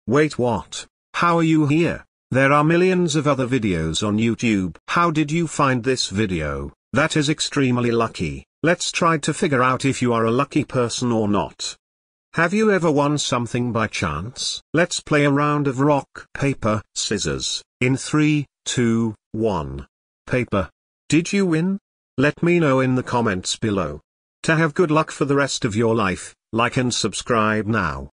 Wait, what? How are you here? There are millions of other videos on YouTube. How did you find this video? That is extremely lucky. Let's try to figure out if you are a lucky person or not. Have you ever won something by chance? Let's play a round of rock, paper, scissors, in 3, 2, 1. Paper. Did you win? Let me know in the comments below. To have good luck for the rest of your life, like and subscribe now.